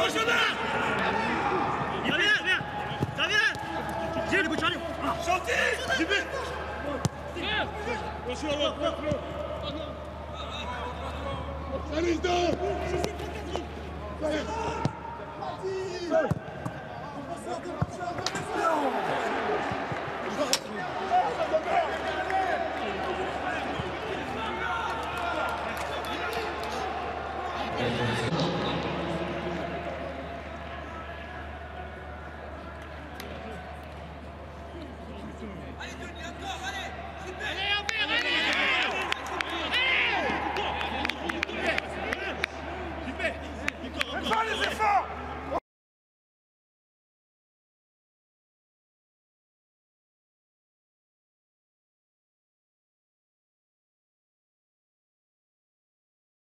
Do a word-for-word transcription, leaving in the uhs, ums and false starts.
Il revient, viens. Ça vient. Tiens, le bout de chariot. Chantier. J'y vais. Allez, deux. Allez.